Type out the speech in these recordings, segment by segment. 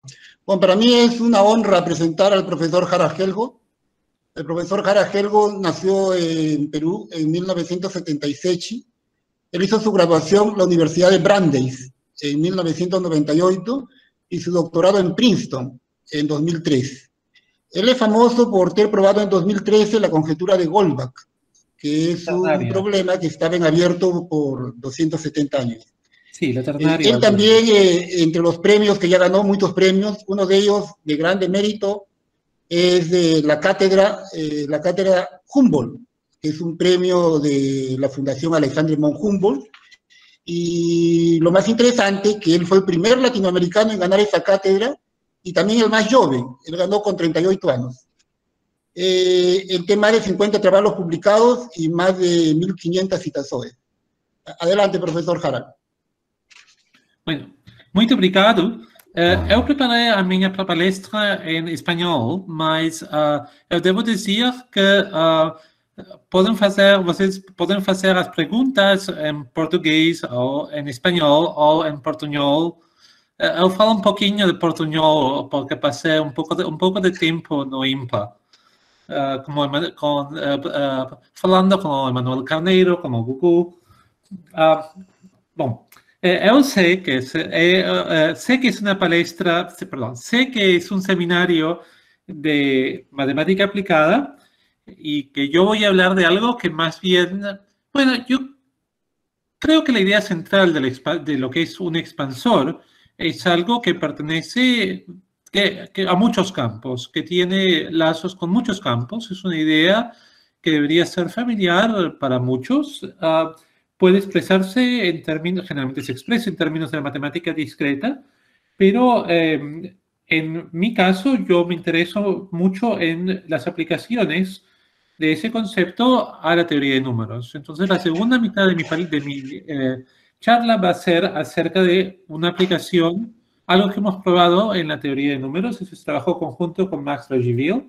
Bueno, para mí es una honra presentar al profesor Jara Gelgo. El profesor Jara Gelgo nació en Perú en 1976. Él hizo su graduación en la Universidad de Brandeis en 1998 y su doctorado en Princeton en 2003. Él es famoso por ter probado en 2013 la conjetura de Goldbach, que es un Ternaria. problema que estaba en abierto por 270 años. Sí, la ternaria. Él también, entre los premios que ya ganó, muchos premios, uno de ellos de grande mérito es de la cátedra Humboldt, que es un premio de la Fundación Alexander von Humboldt. Y lo más interesante, que él fue el primer latinoamericano en ganar esa cátedra y también el más joven, él ganó con 38 años. El tema de 50 trabajos publicados y más de 1.500 citações. Adelante, professor Jara. Bueno, muito obrigado. Eu preparei a minha palestra em espanhol, mas eu devo dizer que vocês podem fazer as perguntas em português ou em espanhol ou em portunhol. Eu falo um pouquinho de portunhol porque passei um pouco de tempo no IMPA, falando com o Emanuel Carneiro, com o Gugu. Bom, eu sei que sé que es una palestra, perdón, sé que es un seminario de matemática aplicada y que yo voy a hablar de algo que más bien, bueno, yo creo que la idea central de lo que es un expansor es algo que pertenece a muchos campos, que tiene lazos con muchos campos. Es una idea que debería ser familiar para muchos. Puede expresarse en términos, generalmente se expresa en términos de la matemática discreta, pero en mi caso yo me intereso mucho en las aplicaciones de ese concepto a la teoría de números. Entonces, la segunda mitad de mi charla va a ser acerca de una aplicación, algo que hemos probado en la teoría de números, es trabajo conjunto con Max Radziwiłł,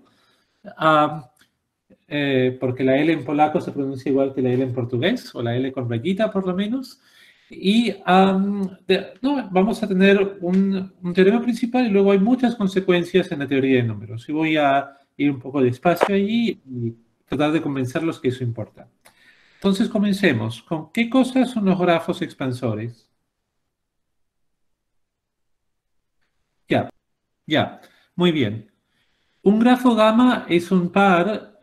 porque la L en polaco se pronuncia igual que la L en portugués, o la L con rayita por lo menos. Y vamos a tener un teorema principal y luego hay muchas consecuencias en la teoría de números. Y voy a ir un poco despacio allí y tratar de convencerlos que eso importa. Entonces comencemos. ¿Con qué cosas son los grafos expansores? Ya, muy bien. Un grafo gamma es un par,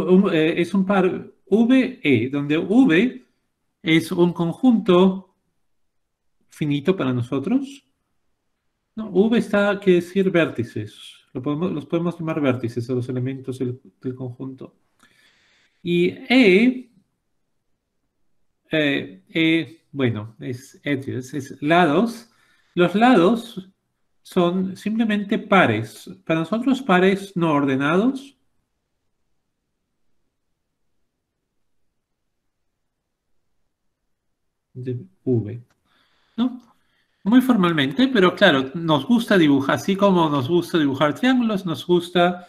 VE, donde V es un conjunto finito para nosotros. No, V quiere decir vértices. Los podemos llamar vértices a los elementos del conjunto. Y bueno, es edges, es lados. Los lados son simplemente pares. Para nosotros, pares no ordenados. De V, ¿no? Muy formalmente, pero claro, nos gusta dibujar, así como nos gusta dibujar triángulos, nos gusta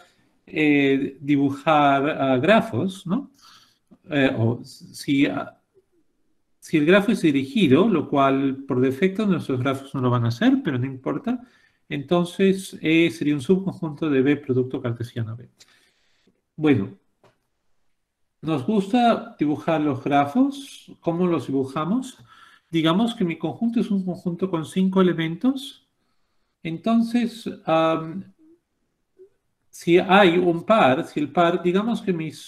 dibujar grafos, ¿no? O si el grafo es dirigido, lo cual por defecto nuestros grafos no lo van a hacer, pero no importa, entonces sería un subconjunto de B producto cartesiano B. Bueno, nos gusta dibujar los grafos. ¿Cómo los dibujamos? Digamos que mi conjunto es un conjunto con 5 elementos. Entonces, si hay un par, si el par, digamos,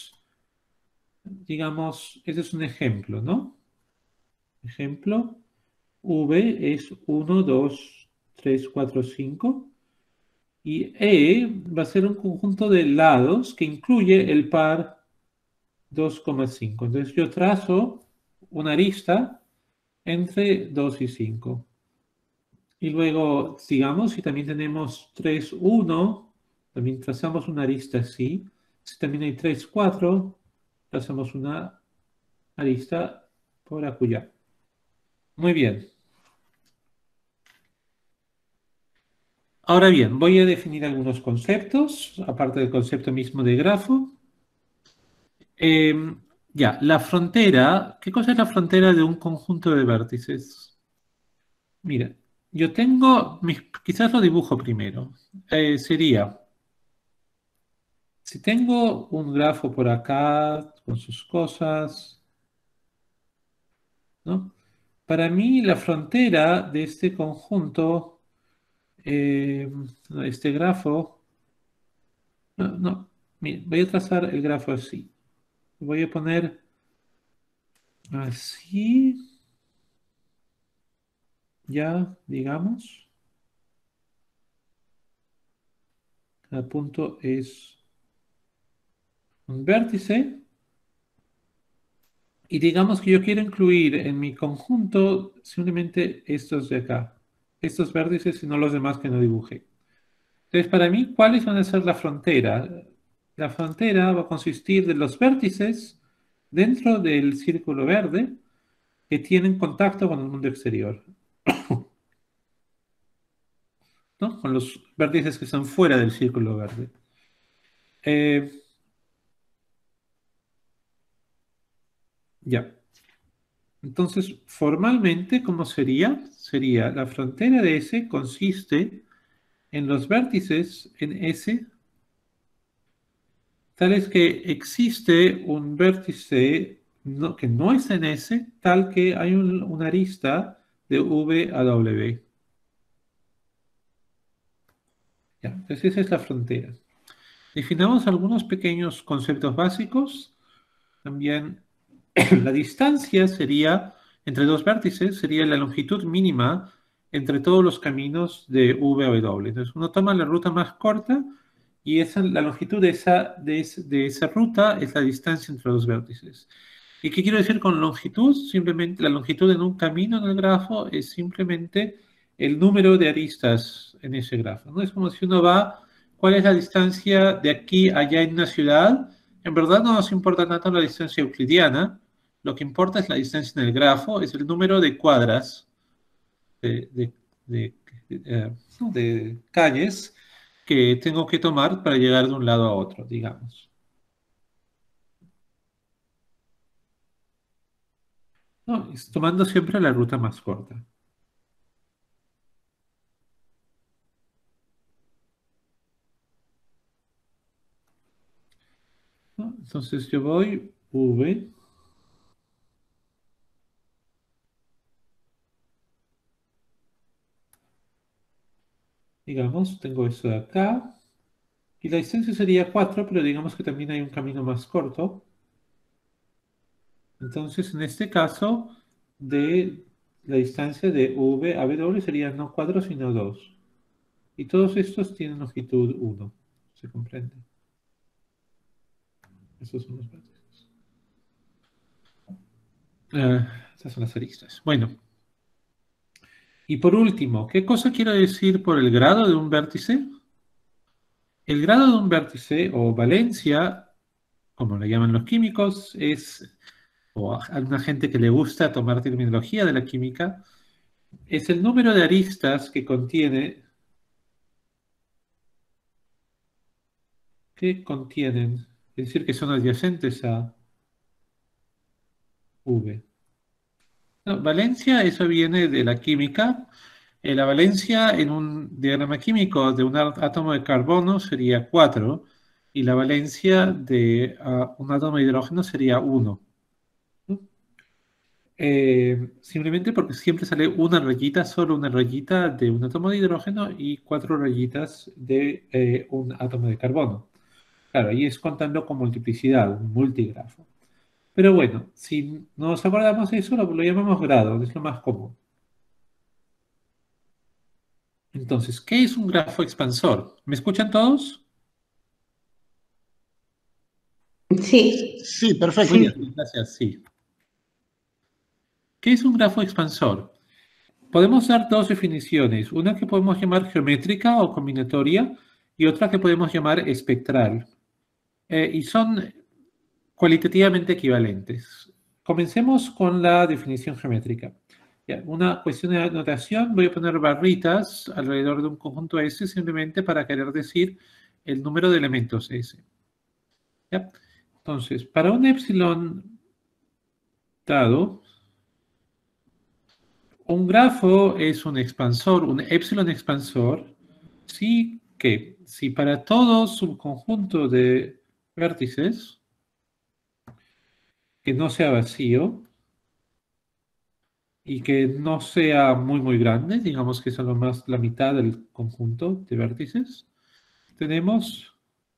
ese es un ejemplo, ¿no? Ejemplo, V es 1, 2, 3, 4, 5. Y va a ser un conjunto de lados que incluye el par 2,5. Entonces yo trazo una arista entre 2 y 5. Y luego, sigamos, si también tenemos 3, 1, también trazamos una arista así. Si también hay 3, 4, trazamos una arista por acullá. Muy bien. Ahora bien, voy a definir algunos conceptos, aparte del concepto mismo de grafo. Ya, la frontera. ¿Qué cosa es la frontera de un conjunto de vértices? Mira, yo tengo, quizás lo dibujo primero. Sería, si tengo un grafo por acá con sus cosas, ¿no? Para mí la frontera de este conjunto, eh, este grafo, no, mire, voy a trazar el grafo así. Voy a poner así, ya, digamos. Cada punto es un vértice. Y digamos que yo quiero incluir en mi conjunto simplemente estos de acá. Estos vértices y no los demás que no dibujé. Entonces, para mí, ¿cuáles van a ser la frontera? La frontera va a consistir de los vértices dentro del círculo verde que tienen contacto con el mundo exterior, ¿no? Con los vértices que están fuera del círculo verde. Eh, ya. Entonces, formalmente, ¿cómo sería? Sería la frontera de S consiste en los vértices en S, tales que existe un vértice que no es en S, tal que hay una arista de V a W. Ya, entonces esa es la frontera. Definamos algunos pequeños conceptos básicos. También la distancia sería, entre dos vértices, sería la longitud mínima entre todos los caminos de V a W. Entonces uno toma la ruta más corta y la longitud de esa ruta es la distancia entre los vértices. ¿Y qué quiero decir con longitud? Simplemente la longitud en un camino en el grafo es simplemente el número de aristas en ese grafo, ¿no? Es como si uno va, ¿cuál es la distancia de aquí a allá en una ciudad? En verdad no nos importa tanto la distancia euclidiana, lo que importa es la distancia en el grafo, es el número de cuadras, de, de- de, ¿no? de calles que tengo que tomar para llegar de un lado a otro, digamos. ¿No? Es tomando siempre la ruta más corta. ¿No? Entonces yo voy V, digamos, tengo eso de acá, y la distancia sería 4, pero digamos que también hay un camino más corto. Entonces, en este caso, de la distancia de V a W sería no 4, sino 2. Y todos estos tienen longitud 1. ¿Se comprende? Esos son los vértices. Estas son las aristas. Bueno, y por último, ¿qué cosa quiero decir por el grado de un vértice? El grado de un vértice, o valencia, como le llaman los químicos, o a alguna gente que le gusta tomar terminología de la química, es el número de aristas que contienen, es decir, que son adyacentes a V. No, valencia, eso viene de la química. La valencia en un diagrama químico de un átomo de carbono sería 4 y la valencia de un átomo de hidrógeno sería 1. Simplemente porque siempre sale una rayita, solo una rayita de un átomo de hidrógeno y 4 rayitas de un átomo de carbono. Claro, ahí es contando con multiplicidad, un multigrafo. Pero bueno, si nos acordamos de eso, lo llamamos grado, es lo más común. Entonces, ¿qué es un grafo expansor? ¿Me escuchan todos? Sí, Sí, perfecto. Muy sí. bien, gracias, sí. ¿Qué es un grafo expansor? Podemos dar dos definiciones, una que podemos llamar geométrica o combinatoria y otra que podemos llamar espectral. Y son cualitativamente equivalentes. Comencemos con la definición geométrica. Ya, una cuestión de notación, voy a poner barritas alrededor de un conjunto S simplemente para querer decir el número de elementos S. ¿Ya? Entonces, para un epsilon dado, un grafo es un expansor, un epsilon expansor, si para todo subconjunto de vértices que no sea vacío y que no sea muy grande, digamos que es a lo más la mitad del conjunto de vértices, tenemos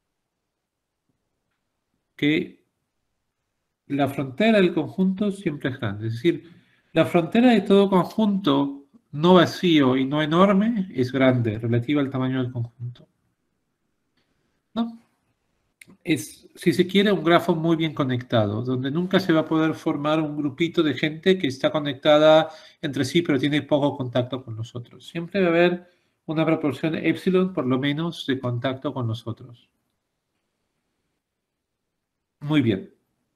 que la frontera del conjunto siempre es grande. Es decir, la frontera de todo conjunto no vacío y no enorme es grande, relativa al tamaño del conjunto. ¿No? Es, si se quiere, un grafo muy bien conectado, donde nunca se va a poder formar un grupito de gente que está conectada entre sí, pero tiene poco contacto con los otros. Siempre va a haber una proporción epsilon, por lo menos, de contacto con los otros. Muy bien.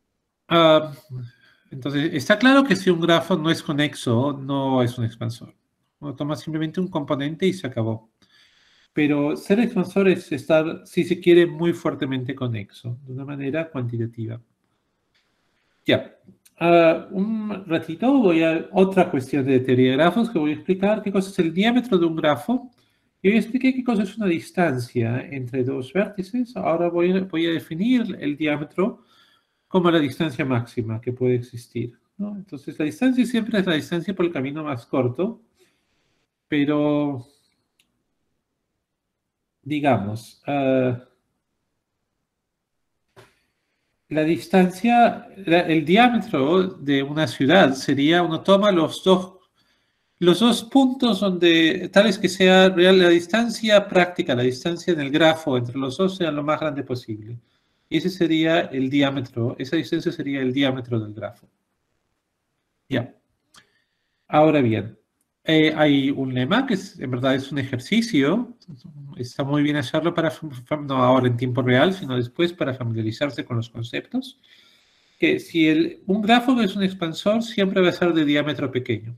Entonces, está claro que si un grafo no es conexo, no es un expansor. Uno toma simplemente un componente y se acabó. Pero ser expansor es estar, si se quiere, muy fuertemente conexo, de una manera cuantitativa. Ya. Un ratito voy a otra cuestión de teoría de grafos que voy a explicar qué cosa es el diámetro de un grafo. Y hoy expliqué qué cosa es una distancia entre dos vértices. Ahora voy a definir el diámetro como la distancia máxima que puede existir, ¿no? Entonces, la distancia siempre es la distancia por el camino más corto, pero, digamos, la distancia, el diámetro de una ciudad sería, uno toma los dos puntos donde, tal es que sea real la distancia práctica, la distancia en el grafo entre los dos sea lo más grande posible. Y ese sería el diámetro, esa distancia sería el diámetro del grafo. Ya. Ahora bien, hay un lema que en verdad es un ejercicio, está muy bien hacerlo no ahora en tiempo real, sino después para familiarizarse con los conceptos, que si un grafo es un expansor, siempre va a ser de diámetro pequeño.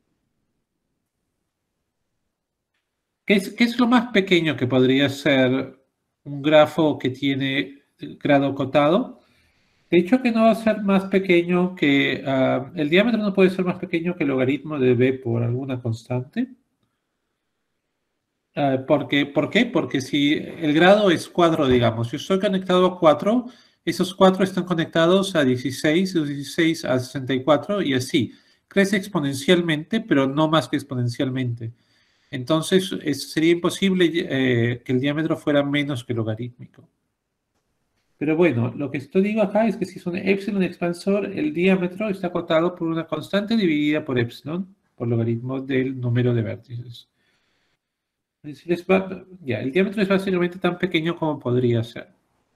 ¿Qué es lo más pequeño que podría ser un grafo que tiene grado acotado? De hecho, que no va a ser más pequeño que... el diámetro no puede ser más pequeño que el logaritmo de b por alguna constante. ¿Por qué? Porque si el grado es 4, digamos, yo estoy conectado a 4, esos 4 están conectados a 16, esos 16 a 64 y así. Crece exponencialmente, pero no más que exponencialmente. Entonces, sería imposible que el diámetro fuera menos que logarítmico. Pero bueno, lo que esto digo acá es que si es un epsilon expansor, el diámetro está acotado por una constante dividida por epsilon, por logaritmo del número de vértices. Es decir, el diámetro es básicamente tan pequeño como podría ser.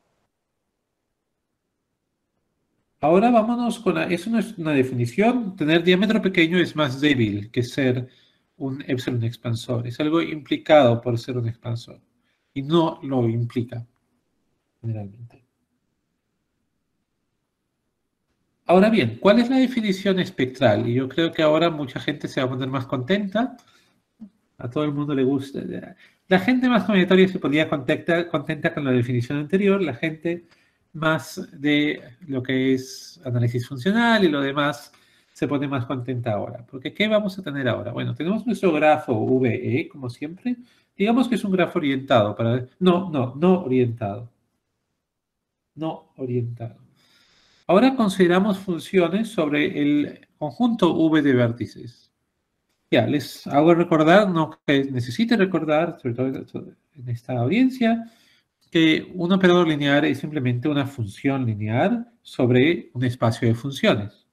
Ahora vámonos con eso no es una definición. Tener diámetro pequeño es más débil que ser un epsilon expansor. Es algo implicado por ser un expansor. Y no lo implica, generalmente. Ahora bien, ¿cuál es la definición espectral? Y yo creo que ahora mucha gente se va a poner más contenta. A todo el mundo le gusta. La gente más combinatoria se ponía contenta con la definición anterior. La gente más de lo que es análisis funcional y lo demás se pone más contenta ahora. Porque ¿qué vamos a tener ahora? Bueno, tenemos nuestro grafo VE, como siempre. Digamos que es un grafo orientado. No orientado. No orientado. Ahora consideramos funciones sobre el conjunto V de vértices. Ya, les hago recordar, no que necesite recordar, sobre todo en esta audiencia, que un operador lineal es simplemente una función lineal sobre un espacio de funciones.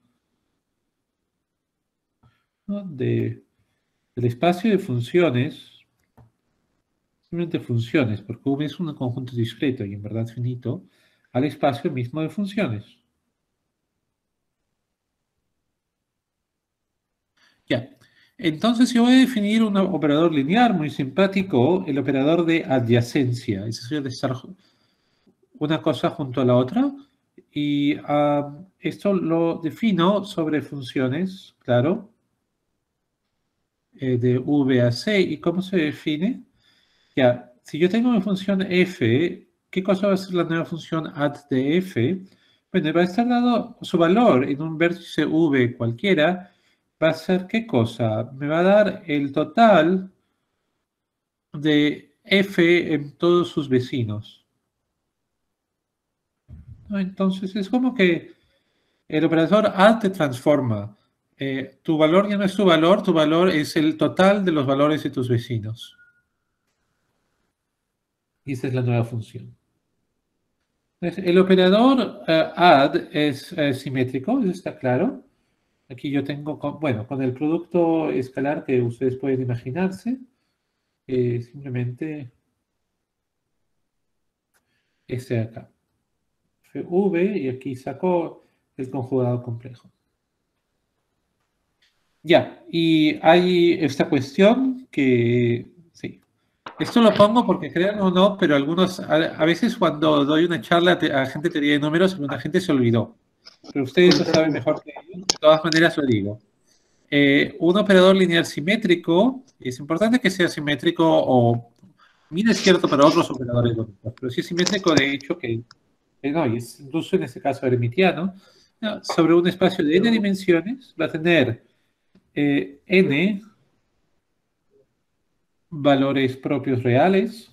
¿No? Del espacio de funciones, simplemente funciones, porque V es un conjunto discreto y en verdad finito, al espacio mismo de funciones. Ya. Entonces yo voy a definir un operador lineal muy simpático, el operador de adyacencia, es decir, de estar una cosa junto a la otra. Y esto lo defino sobre funciones, claro, de V a C. ¿Y cómo se define? Ya, si yo tengo mi función f, ¿qué cosa va a ser la nueva función add de f? Bueno, va a estar dado su valor en un vértice V cualquiera, va a ser ¿qué cosa? Me va a dar el total de f en todos sus vecinos. ¿No? Entonces es como que el operador add te transforma. Tu valor ya no es tu valor es el total de los valores de tus vecinos. Y esa es la nueva función. Entonces, el operador add es simétrico, eso está claro. Aquí yo tengo, con el producto escalar que ustedes pueden imaginarse, simplemente este de acá. V y aquí saco el conjugado complejo. Ya, y hay esta cuestión que, sí, esto lo pongo porque crean o no, pero a veces cuando doy una charla a gente de teoría de números, alguna gente se olvidó. Pero ustedes lo saben mejor que yo, de todas maneras lo digo. Un operador lineal simétrico, es importante que sea simétrico o, bien es cierto para otros operadores lógicos, pero si es simétrico, de hecho, no, y es incluso en este caso hermitiano, no, sobre un espacio de n dimensiones, va a tener n valores propios reales.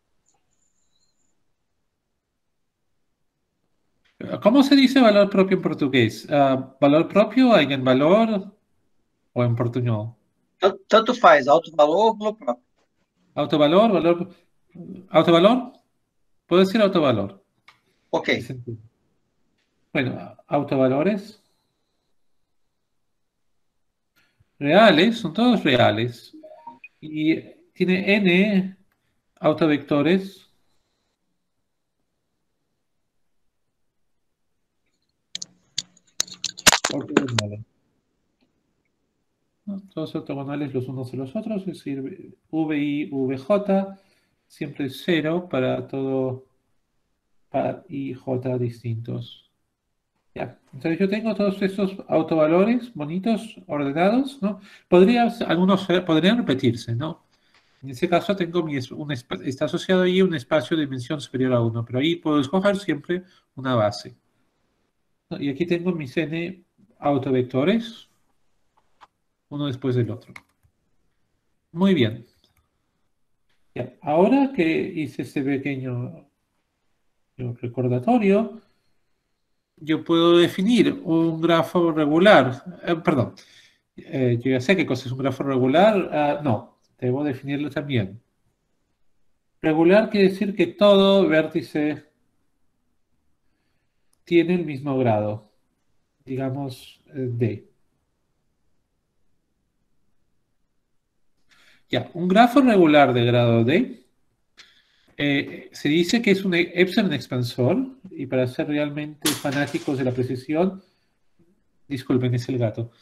¿Cómo se dice valor propio en portugués? ¿Valor propio, eigenvalor o en portuñol? Tanto faz, alto valor ou valor próprio. ¿Autovalor? ¿Autovalor? Puedo decir autovalor. Ok. Bueno, autovalores reales, son todos reales. Y tiene n autovectores ortogonales. ¿No? Todos ortogonales los unos de los otros, es decir, VI, VJ, siempre es 0 para todo par y J distintos. Ya. Entonces yo tengo todos estos autovalores bonitos, ordenados, ¿no? Algunos podrían repetirse, ¿no? En ese caso tengo está asociado ahí un espacio de dimensión superior a 1, pero ahí puedo escoger siempre una base. ¿No? Y aquí tengo mis n autovectores, uno después del otro. Muy bien. Ya. Ahora que hice este pequeño recordatorio, yo puedo definir un grafo regular. Perdón, yo ya sé qué cosa es un grafo regular. No, debo definirlo también. Regular quiere decir que todo vértice tiene el mismo grado, digamos D. Ya, un grafo regular de grado D se dice que es un epsilon expansor, y para ser realmente fanáticos de la precisión, disculpen, es el gato.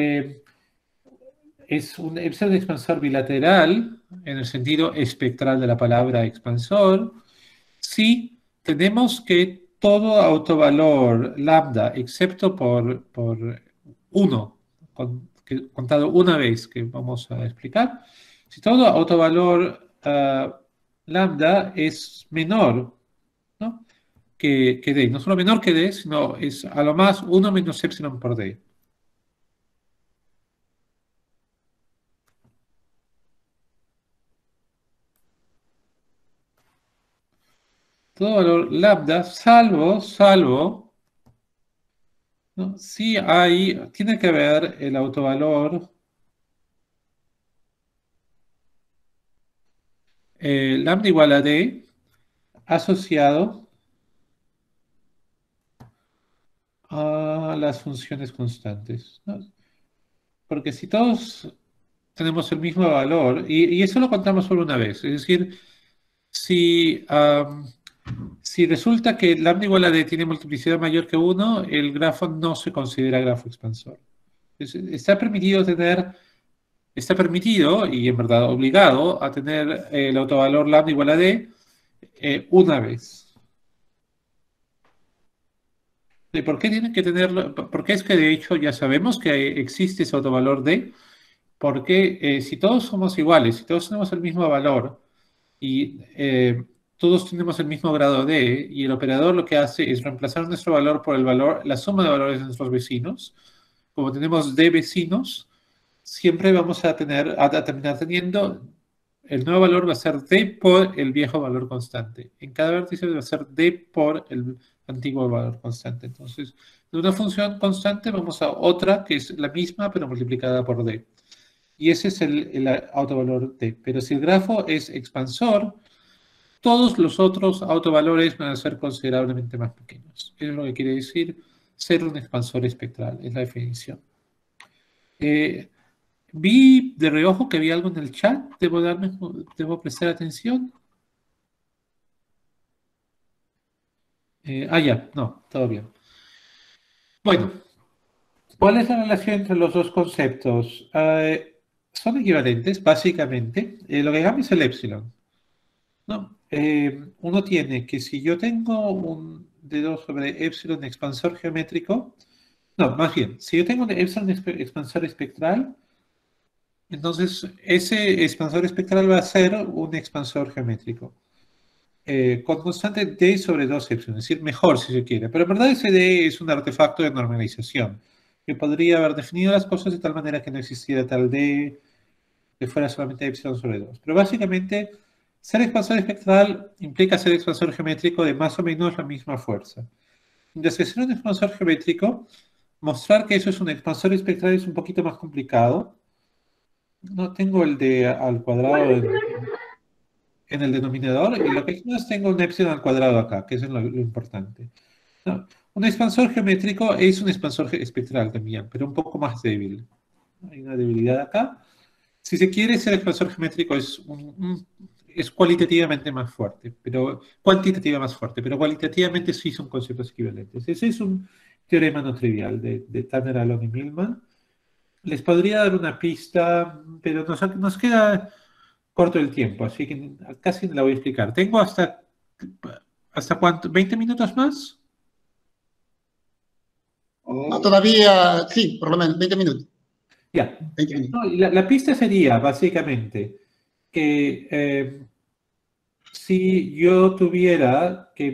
Es un epsilon expansor bilateral, en el sentido espectral de la palabra expansor, si tenemos que todo autovalor lambda, excepto por 1, contado una vez, que vamos a explicar, si todo autovalor lambda es menor, ¿no?, que D, no solo menor que D, sino es a lo más 1 menos epsilon por D. Todo valor lambda, salvo, ¿no?, si tiene que haber el autovalor lambda igual a D asociado a las funciones constantes, ¿no? Porque si todos tenemos el mismo valor, y eso lo contamos solo una vez, es decir, si resulta que lambda igual a D tiene multiplicidad mayor que 1, el grafo no se considera grafo expansor. Está permitido y en verdad obligado a tener el autovalor lambda igual a D una vez. ¿Y por qué tienen que tenerlo? Porque es que de hecho ya sabemos que existe ese autovalor D, porque si todos somos iguales, si todos tenemos el mismo valor y todos tenemos el mismo grado D, y el operador lo que hace es reemplazar nuestro valor por la suma de valores de nuestros vecinos, como tenemos D vecinos, siempre vamos a terminar teniendo, el nuevo valor va a ser D por el viejo valor constante. En cada vértice va a ser D por el antiguo valor constante. Entonces, de una función constante vamos a otra que es la misma pero multiplicada por D. Y ese es el autovalor D. Pero si el grafo es expansor, todos los otros autovalores van a ser considerablemente más pequeños. Eso es lo que quiere decir ser un expansor espectral, es la definición. Vi de reojo que había algo en el chat, debo prestar atención. Ya, no, todo bien. Bueno, ¿cuál es la relación entre los dos conceptos? Son equivalentes, básicamente. Lo que cambia es el epsilon, ¿no? Uno tiene que si yo tengo un d2 sobre epsilon expansor geométrico, no, más bien, si yo tengo un epsilon expansor espectral, entonces ese expansor espectral va a ser un expansor geométrico. Con constante d sobre 2 epsilon, es decir, mejor si se quiere. Pero en verdad ese d es un artefacto de normalización. Yo podría haber definido las cosas de tal manera que no existiera tal d que fuera solamente epsilon sobre 2. Pero básicamente, ser expansor espectral implica ser expansor geométrico de más o menos la misma fuerza. Entonces, ser un expansor geométrico, mostrar que eso es un expansor espectral es un poquito más complicado. No tengo el d al cuadrado en el denominador, y lo que hice es tengo un epsilon al cuadrado acá, que eso es lo importante. ¿No? Un expansor geométrico es un expansor espectral también, pero un poco más débil. Hay una debilidad acá. Si se quiere, ser expansor geométrico es cualitativamente más fuerte, pero cuantitativamente más fuerte, pero cualitativamente sí son conceptos equivalentes. Ese es un teorema no trivial de Tanner, Alon y Millman. Les podría dar una pista, pero nos queda corto el tiempo, así que casi no la voy a explicar. Tengo ¿hasta cuánto? ¿20 minutos más? No, todavía, sí, por lo menos 20 minutos. Ya. 20 minutos. No, y la pista sería, básicamente, que si yo tuviera que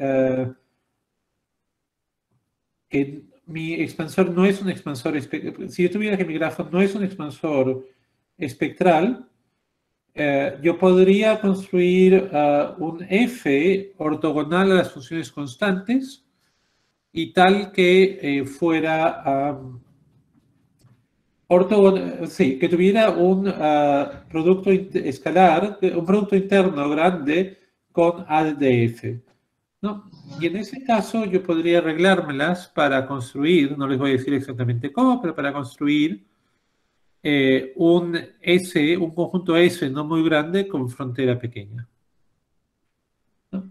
mi expansor no es un expansor espectral, si yo tuviera que mi grafo no es un expansor espectral, yo podría construir un f ortogonal a las funciones constantes y tal que fuera sí, que tuviera un producto escalar, un producto interno grande con A de f, ¿no? Y en ese caso yo podría arreglármelas para construir, no les voy a decir exactamente cómo, pero para construir un conjunto S no muy grande con frontera pequeña, ¿no?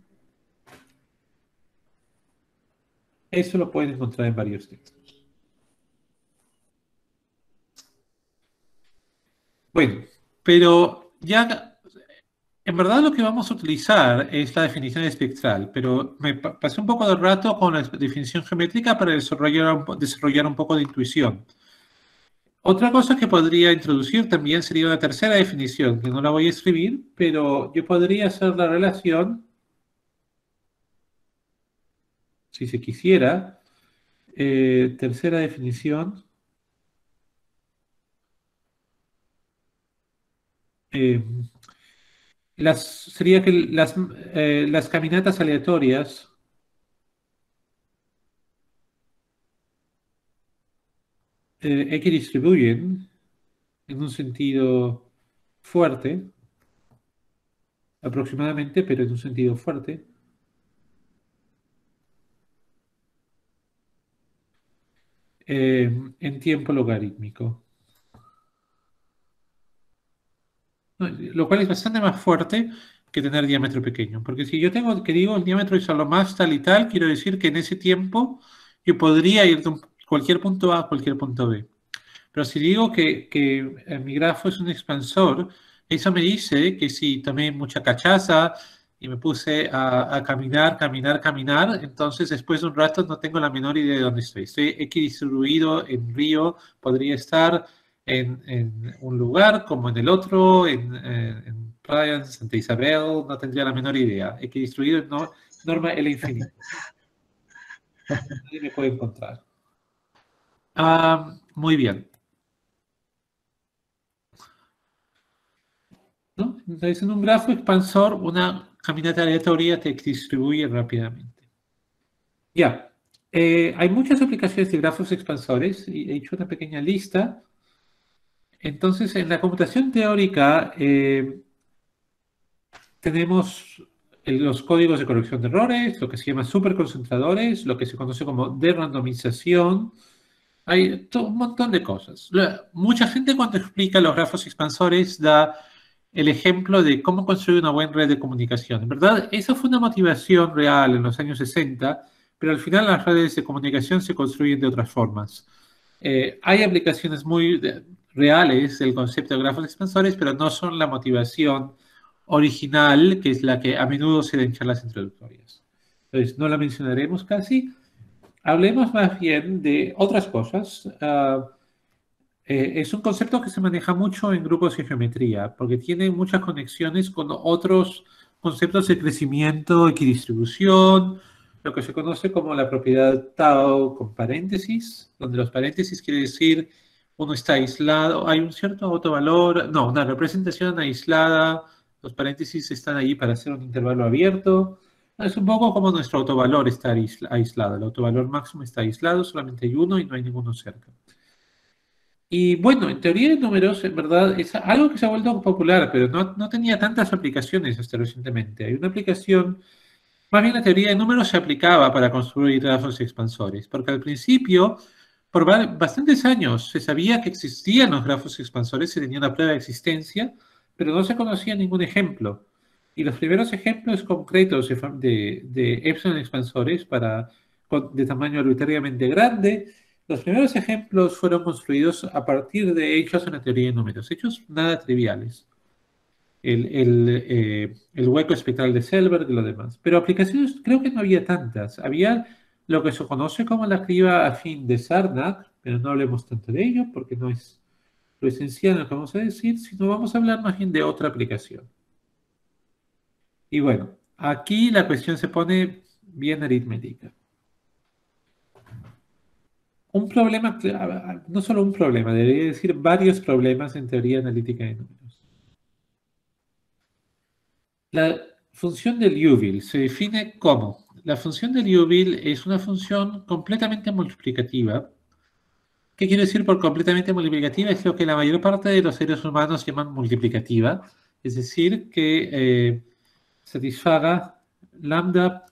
Eso lo pueden encontrar en varios textos. Bueno, pero ya, en verdad lo que vamos a utilizar es la definición espectral, pero me pasé un poco de rato con la definición geométrica para desarrollar un poco de intuición. Otra cosa que podría introducir también sería una tercera definición, que no la voy a escribir, pero yo podría hacer la relación, si se quisiera, tercera definición, sería que las caminatas aleatorias equidistribuyen en un sentido fuerte, aproximadamente, pero en un sentido fuerte, en tiempo logarítmico. ¿No? Lo cual es bastante más fuerte que tener diámetro pequeño. Porque si yo tengo que digo el diámetro es a lo más tal y tal, quiero decir que en ese tiempo yo podría ir de cualquier punto A a cualquier punto B. Pero si digo que mi grafo es un expansor, eso me dice que si tomé mucha cachaza y me puse a caminar, entonces después de un rato no tengo la menor idea de dónde estoy. Estoy equidistribuido en Río, podría estar en un lugar como en el otro, en Playa, en Santa Isabel, no tendría la menor idea. Equidistribuido en norma L infinito. Nadie me puede encontrar. Muy bien. ¿no? Entonces, en un grafo expansor, una caminata aleatoria te distribuye rápidamente. Ya, hay muchas aplicaciones de grafos expansores y he hecho una pequeña lista. Entonces, en la computación teórica tenemos los códigos de corrección de errores, lo que se llama superconcentradores, lo que se conoce como de-randomización. Hay un montón de cosas. Mucha gente cuando explica los grafos expansores da el ejemplo de cómo construir una buena red de comunicación. En verdad, esa fue una motivación real en los años 60, pero al final las redes de comunicación se construyen de otras formas. Hay aplicaciones muy reales del concepto de grafos expansores, pero no son la motivación original, que es la que a menudo se da en charlas introductorias. Entonces, no la mencionaremos casi. Hablemos más bien de otras cosas. Es un concepto que se maneja mucho en grupos de geometría, porque tiene muchas conexiones con otros conceptos de crecimiento, equidistribución, lo que se conoce como la propiedad tau con paréntesis, donde los paréntesis quiere decir uno está aislado, hay un cierto autovalor, no, una representación aislada, los paréntesis están ahí para hacer un intervalo abierto. Es un poco como nuestro autovalor está aislado, el autovalor máximo está aislado, solamente hay uno y no hay ninguno cerca. Y bueno, en teoría de números, en verdad, es algo que se ha vuelto popular, pero no tenía tantas aplicaciones hasta recientemente. Hay una aplicación, más bien la teoría de números se aplicaba para construir grafos expansores, porque al principio, por bastantes años, se sabía que existían los grafos expansores, se tenía una prueba de existencia, pero no se conocía ningún ejemplo. Y los primeros ejemplos concretos de epsilon expansores de tamaño arbitrariamente grande, los primeros ejemplos fueron construidos a partir de hechos en la teoría de números, hechos nada triviales. El hueco espectral de Selberg y lo demás. Pero aplicaciones creo que no había tantas. Había lo que se conoce como la criba afín de Sarnak, pero no hablemos tanto de ello porque no es lo esencial en lo que vamos a decir, sino vamos a hablar más bien de otra aplicación. Y bueno, aquí la cuestión se pone bien aritmética. Un problema, no solo un problema, debería decir varios problemas en teoría analítica de números. La función de Liouville se define como, la función de Liouville es una función completamente multiplicativa. ¿Qué quiero decir por completamente multiplicativa? Es lo que la mayor parte de los seres humanos llaman multiplicativa, es decir, que satisfaga lambda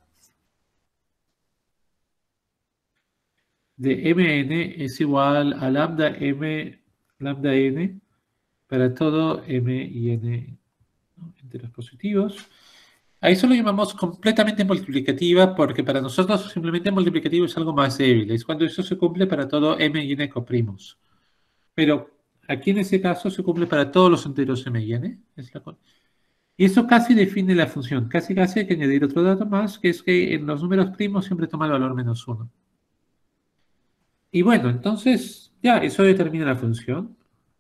de mn es igual a lambda m lambda n para todo m y n, ¿no?, enteros positivos. A eso lo llamamos completamente multiplicativa porque para nosotros simplemente multiplicativo es algo más débil. Es cuando eso se cumple para todo m y n coprimos. Pero aquí en ese caso se cumple para todos los enteros m y n. Y eso casi define la función. Casi hay que añadir otro dato más, que es que en los números primos siempre toma el valor menos 1. Y bueno, entonces ya, eso determina la función.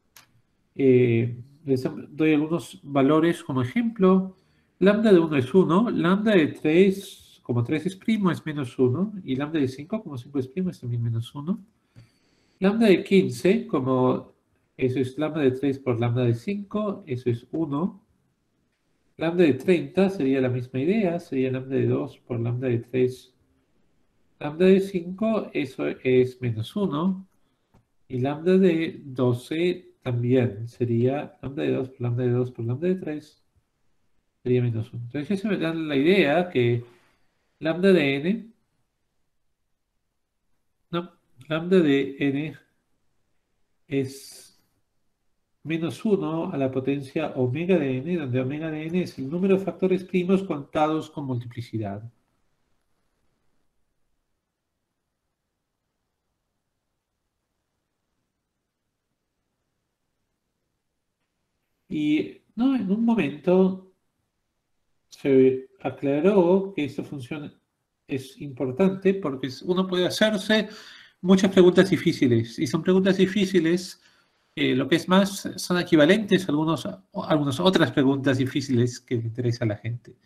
Les doy algunos valores como ejemplo. Lambda de 1 es 1, lambda de 3, como 3 es primo, es menos 1, y lambda de 5, como 5 es primo, es también menos 1. Lambda de 15, como eso es lambda de 3 por lambda de 5, eso es 1. Lambda de 30 sería la misma idea, sería lambda de 2 por lambda de 3. Lambda de 5, eso es menos 1. Y lambda de 12 también sería lambda de 2 por lambda de 2 por lambda de 3. Sería menos 1. Entonces eso me da la idea que lambda de n, no, lambda de n es menos 1 a la potencia omega de n, donde omega de n es el número de factores primos contados con multiplicidad. Y no, en un momento se aclaró que esta función es importante porque uno puede hacerse muchas preguntas difíciles. Y son preguntas difíciles, lo que es más, son equivalentes a algunas otras preguntas difíciles que le interesa a la gente.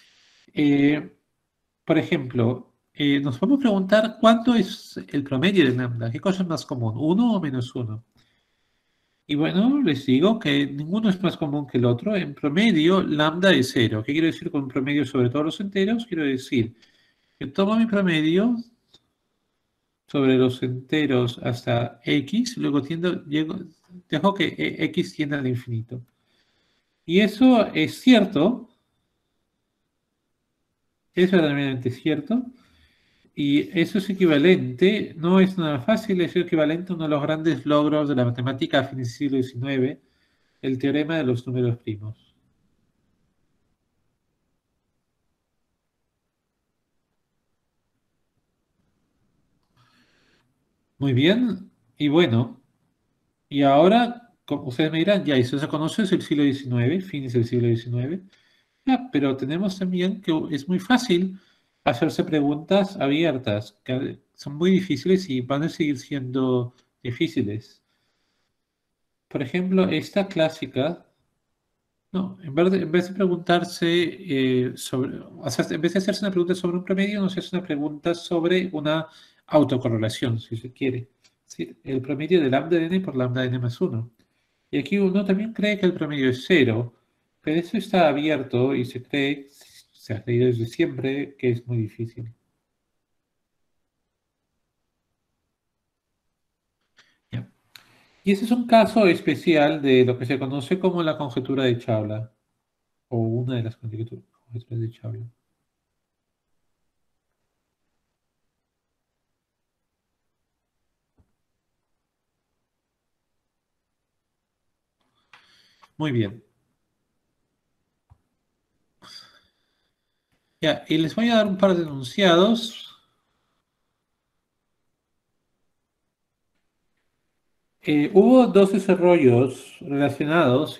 Por ejemplo, nos podemos preguntar cuánto es el promedio de lambda. ¿Qué cosa es más común, 1 o menos 1? Y bueno, les digo que ninguno es más común que el otro. En promedio, lambda es cero. ¿Qué quiero decir con promedio sobre todos los enteros? Quiero decir que tomo mi promedio sobre los enteros hasta x, luego dejo que x tienda al infinito. Y eso es cierto, es verdaderamente cierto, y eso es equivalente, no es nada fácil, es equivalente a uno de los grandes logros de la matemática a fines del siglo XIX, el teorema de los números primos. Muy bien, y bueno, y ahora, como ustedes me dirán, ya eso se conoce desde el siglo XIX, fines del siglo XIX. Pero tenemos también que es muy fácil hacerse preguntas abiertas, que son muy difíciles y van a seguir siendo difíciles. Por ejemplo, esta clásica, no, en vez de preguntarse o sea, en vez de hacerse una pregunta sobre un promedio, nos hace una pregunta sobre una autocorrelación, si se quiere. Es decir, el promedio de lambda de n por lambda de n más 1. Y aquí uno también cree que el promedio es cero, pero eso está abierto y se ha creído desde siempre, que es muy difícil. Ya. Y ese es un caso especial de lo que se conoce como la conjetura de Chávez, o una de las conjeturas de Chávez. Muy bien. Ya, y les voy a dar un par de enunciados. Hubo dos desarrollos relacionados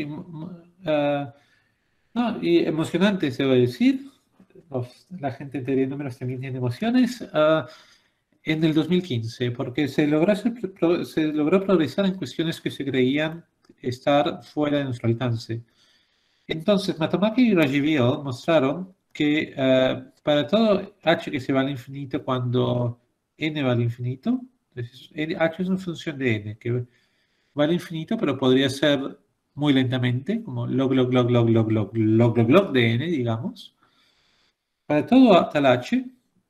y emocionantes, debo decir. La gente en teoría de números también tiene emociones. En el 2015, porque se logró progresar en cuestiones que se creían estar fuera de nuestro alcance. Entonces, Matamaki y Rajivill mostraron que para todo h que se va al infinito cuando n va al infinito, entonces, h es una función de n que va al infinito, pero podría ser muy lentamente, como log, log, log, log, log, log, log, log, log de n, digamos. Para todo tal h,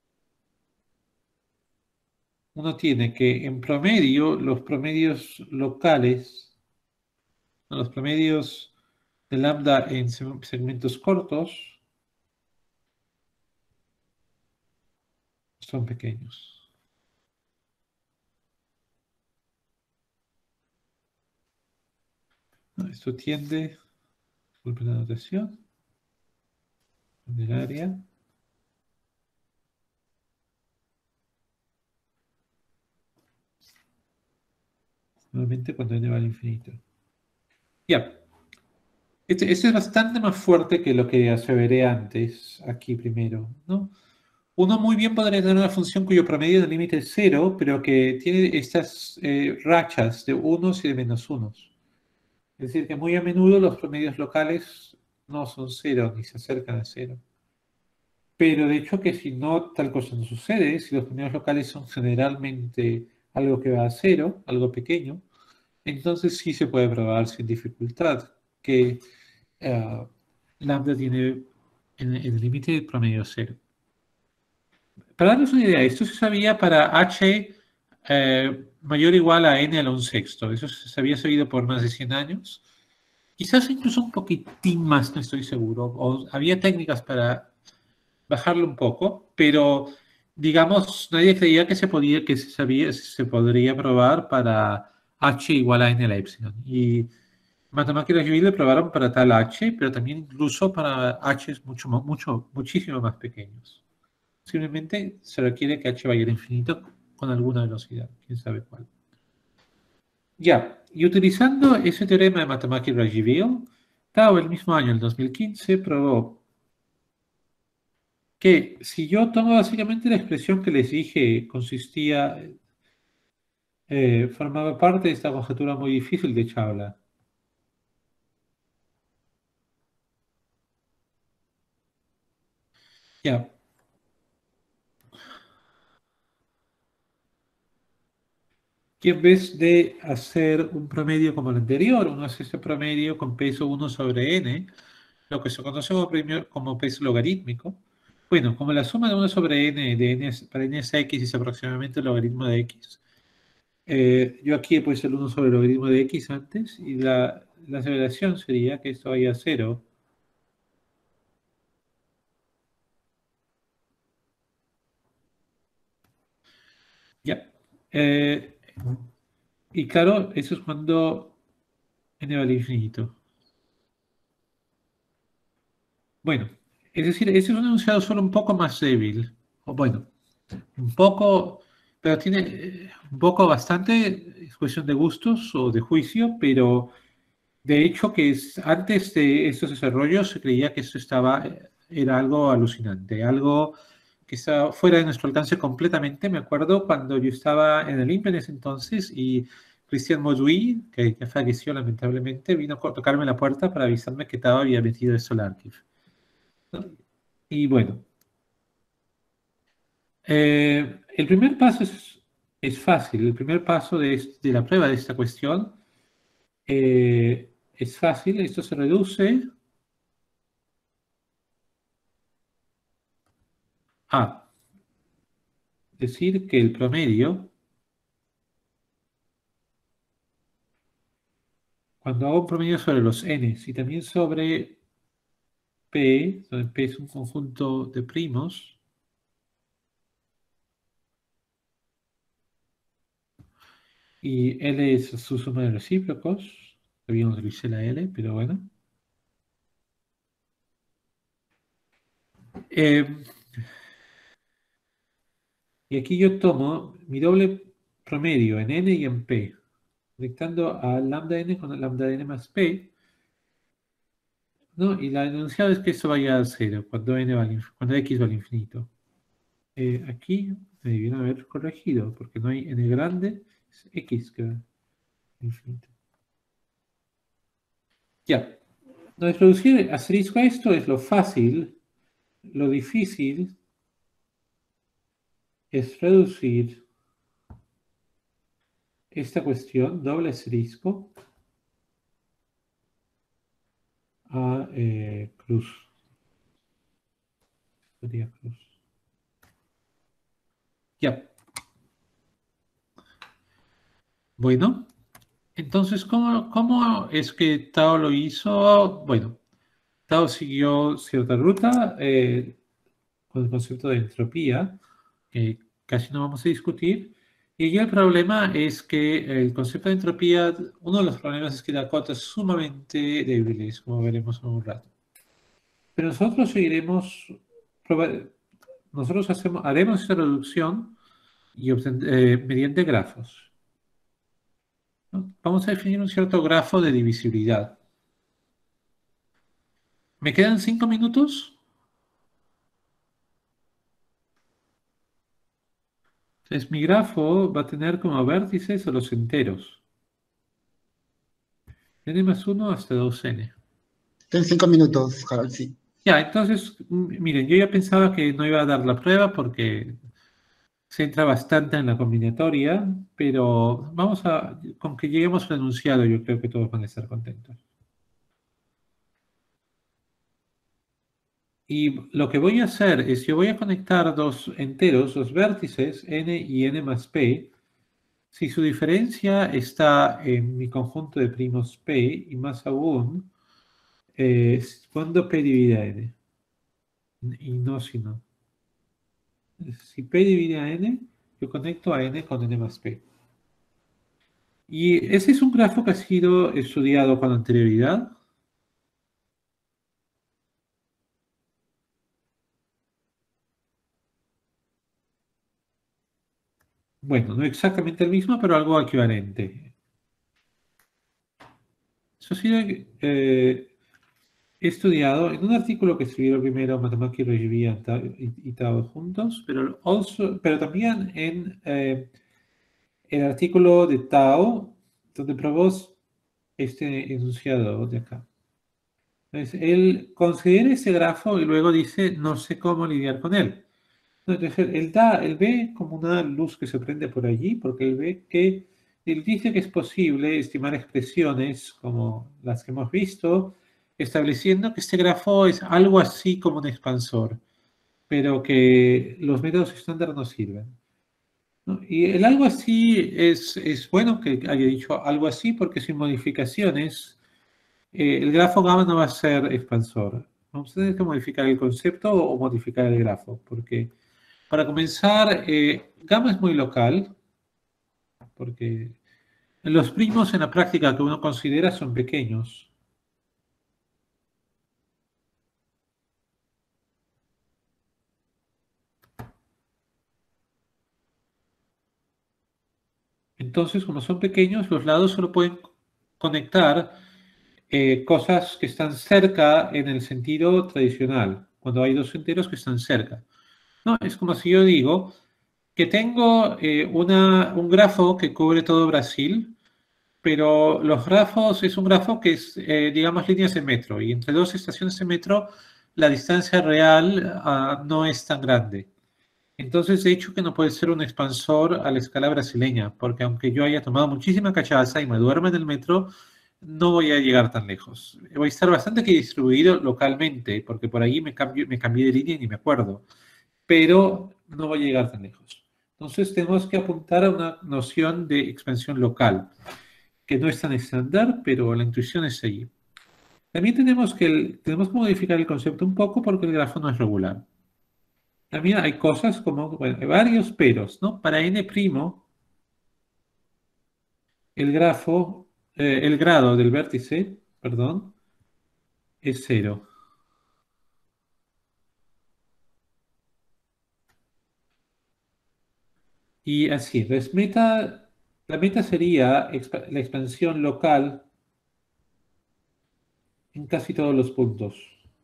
uno tiene que en promedio, los promedios locales, los promedios de lambda en segmentos cortos son pequeños. Esto tiende, disculpen la notación, del área. Nuevamente cuando n va al infinito. Ya. Este es bastante más fuerte que lo que aseveré antes, aquí primero, ¿no? Uno muy bien podría tener una función cuyo promedio del límite es cero, pero que tiene estas rachas de unos y de menos unos. Es decir, que muy a menudo los promedios locales no son cero, ni se acercan a cero. Pero de hecho que si no, tal cosa no sucede, si los promedios locales son generalmente algo que va a cero, algo pequeño, entonces sí se puede probar sin dificultad que lambda tiene en el límite de promedio cero. Para darles una idea, esto se sabía para h mayor o igual a n a la un sexto. Eso se había sabido por más de 100 años. Quizás incluso un poquitín más, no estoy seguro. O había técnicas para bajarlo un poco, pero digamos, nadie creía que se podría probar para h igual a n a la epsilon. Y matemáticas y lo probaron para tal h, pero también incluso para h muchísimo más pequeños. Simplemente se requiere que h vaya al infinito con alguna velocidad, quién sabe cuál. Ya, y utilizando ese teorema de Matamaki y Rajivill, Tao el mismo año, el 2015, probó que si yo tomo básicamente la expresión que les dije formaba parte de esta conjetura muy difícil de Chávez. Ya, que en vez de hacer un promedio como el anterior, uno hace ese promedio con peso 1 sobre n, lo que se conoce como peso logarítmico. Bueno, como la suma de 1 sobre n de n para n es x es aproximadamente el logaritmo de x, yo aquí he puesto el 1 sobre el logaritmo de x antes, y la aceleración sería que esto vaya a 0. Ya. Y claro, eso es cuando n vale infinito. Bueno, es decir, ese es un enunciado solo un poco más débil. O bueno, un poco, pero tiene un poco bastante, es cuestión de gustos o de juicio, pero de hecho que antes de estos desarrollos se creía que esto era algo alucinante, algo que estaba fuera de nuestro alcance completamente. Me acuerdo cuando yo estaba en el INPE en ese entonces y Christian Mauduit, que ya falleció lamentablemente, vino a tocarme la puerta para avisarme que Tao había metido esto al archivo, ¿no? Y bueno, el primer paso es fácil. El primer paso de la prueba de esta cuestión es fácil. Esto se reduce a decir que el promedio, cuando hago un promedio sobre los n y también sobre P, donde P es un conjunto de primos, y L es su suma de recíprocos, todavía no utilicé la L, pero bueno. Y aquí yo tomo mi doble promedio en n y en p, conectando a lambda n con lambda n más p, ¿no? Y la enunciado es que esto vaya a 0 cuando cuando x vale infinito. Aquí me debieron haber corregido, porque no hay n grande, es x que va infinito. Ya. Entonces, reducir asterisco a esto es lo fácil. Lo difícil es reducir esta cuestión, doble asterisco, a cruz. Sería cruz. Ya. Bueno, entonces, ¿cómo es que Tao lo hizo? Bueno, Tao siguió cierta ruta con el concepto de entropía, que casi no vamos a discutir. Y aquí el problema es que el concepto de entropía, uno de los problemas es que da cotas sumamente débiles, como veremos en un rato. Pero nosotros haremos esta reducción y mediante grafos, ¿no? Vamos a definir un cierto grafo de divisibilidad. ¿Me quedan 5 minutos? Entonces mi grafo va a tener como vértices a los enteros. N más 1 hasta 2n. En 5 minutos, Harald, sí. Ya, entonces, miren, yo ya pensaba que no iba a dar la prueba porque se entra bastante en la combinatoria, pero con que lleguemos al enunciado, yo creo que todos van a estar contentos. Y lo que voy a hacer es, yo voy a conectar dos enteros, dos vértices, n y n más p, si su diferencia está en mi conjunto de primos p, y más aún, cuando p divide a n, y no si no. Si p divide a n, yo conecto a n con n más p. Y ese es un grafo que ha sido estudiado con anterioridad. Bueno, no exactamente el mismo, pero algo equivalente. Eso ha sido estudiado en un artículo que escribieron primero Matamaki, Rogivi y Tao juntos, pero también en el artículo de Tao, donde probó este enunciado de acá. Entonces, él considera ese grafo y luego dice, no sé cómo lidiar con él. Entonces, él ve como una luz que se prende por allí, porque él ve que Él dice que es posible estimar expresiones como las que hemos visto, estableciendo que este grafo es algo así como un expansor, pero que los métodos estándar no sirven, ¿no? Y el algo así es bueno que haya dicho algo así porque sin modificaciones el grafo gamma no va a ser expansor. Vamos a tener que modificar el concepto o modificar el grafo, porque para comenzar, gamma es muy local, porque los primos en la práctica que uno considera son pequeños. Entonces, como son pequeños, los lados solo pueden conectar cosas que están cerca en el sentido tradicional, cuando hay dos enteros que están cerca. No, es como si yo digo que tengo un grafo que cubre todo Brasil, pero los grafos es un grafo que es, digamos, líneas de metro, y entre dos estaciones de metro la distancia real no es tan grande. Entonces, de hecho, que no puede ser un expansor a la escala brasileña, porque aunque yo haya tomado muchísima cachaza y me duerma en el metro, no voy a llegar tan lejos. Voy a estar bastante que distribuido localmente, porque por ahí me cambié de línea y ni me acuerdo, pero no voy a llegar tan lejos. Entonces, tenemos que apuntar a una noción de expansión local, que no es tan estándar, pero la intuición es allí. También tenemos que modificar el concepto un poco porque el grafo no es regular. También hay cosas como, bueno, hay varios peros, ¿no? Para n', el grafo, el grado del vértice, perdón, es cero. Y así, la meta sería la expansión local en casi todos los puntos.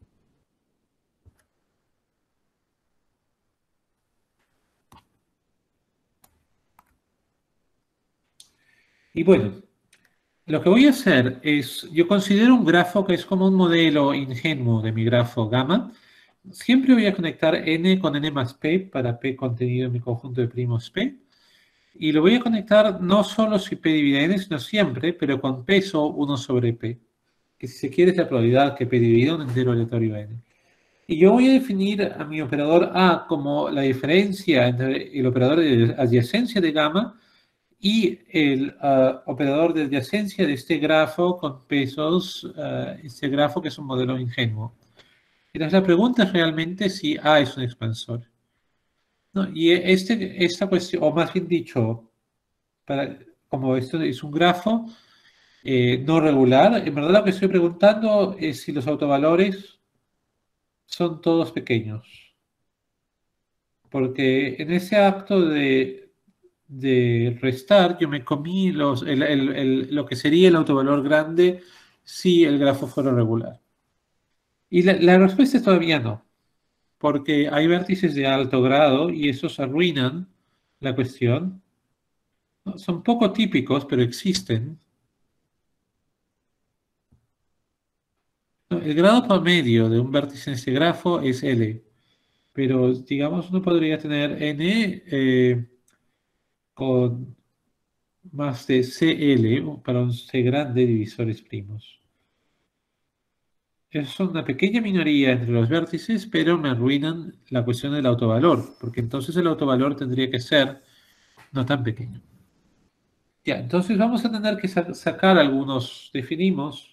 Y bueno, lo que voy a hacer es, yo considero un grafo que es como un modelo ingenuo de mi grafo gamma. Siempre voy a conectar n con n más p para p contenido en mi conjunto de primos p. Y lo voy a conectar no solo si p divide n, sino siempre, pero con peso 1 sobre p. Que si se quiere es la probabilidad que p divida un entero aleatorio n. Y yo voy a definir a mi operador A como la diferencia entre el operador de adyacencia de gamma y el operador de adyacencia de este grafo con pesos, este grafo que es un modelo ingenuo. Entonces la pregunta es realmente si A es un expansor, ¿no? Y esta cuestión, o más bien dicho, como esto es un grafo no regular, en verdad lo que estoy preguntando es si los autovalores son todos pequeños. Porque en ese acto de restar, yo me comí lo que sería el autovalor grande si el grafo fuera regular. Y la respuesta es todavía no, porque hay vértices de alto grado y esos arruinan la cuestión. ¿No? Son poco típicos, pero existen. ¿No? El grado promedio de un vértice en este grafo es L, pero digamos uno podría tener N con más de CL para un C grande divisores primos. Es una pequeña minoría entre los vértices, pero me arruinan la cuestión del autovalor, porque entonces el autovalor tendría que ser no tan pequeño. Ya, entonces vamos a tener que sacar algunos, definimos.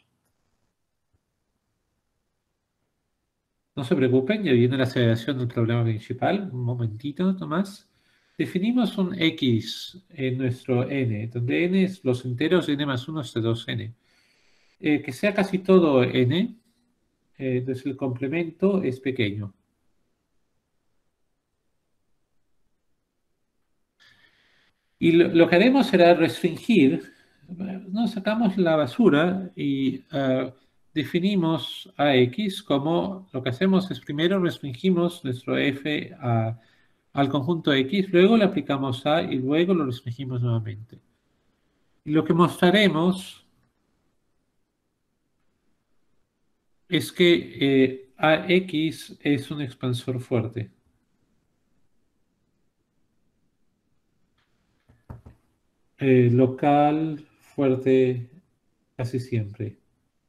No se preocupen, ya viene la aceleración del problema principal. Un momentito nomás. Definimos un X en nuestro N, donde N es los enteros N más 1 hasta 2N. Que sea casi todo N, entonces el complemento es pequeño. Y lo que haremos será restringir, nos sacamos la basura y definimos a X como lo que hacemos es primero restringimos nuestro F al conjunto X, luego le aplicamos A y luego lo restringimos nuevamente. Y lo que mostraremos es que AX es un expansor fuerte. Local, fuerte, casi siempre.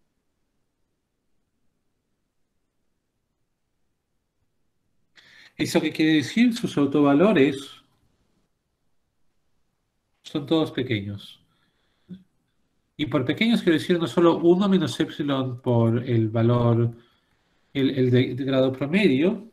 ¿Eso qué quiere decir? Sus autovalores son todos pequeños. Y por pequeños quiero decir no solo 1 menos epsilon por el valor, de grado promedio,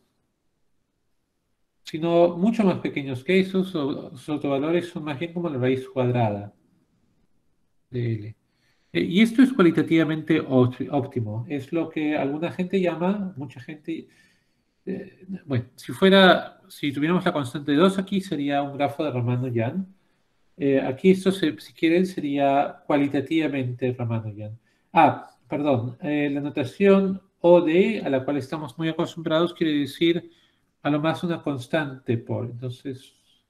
sino mucho más pequeños que esos. Sus autovalores son más bien como la raíz cuadrada de L. Y esto es cualitativamente óptimo. Es lo que alguna gente llama, mucha gente, bueno, si tuviéramos la constante de 2 aquí, sería un grafo de Ramanujan. Aquí esto, si quieren, sería cualitativamente Ramanujan. Perdón, la notación OD, a la cual estamos muy acostumbrados, quiere decir a lo más una constante por. Entonces,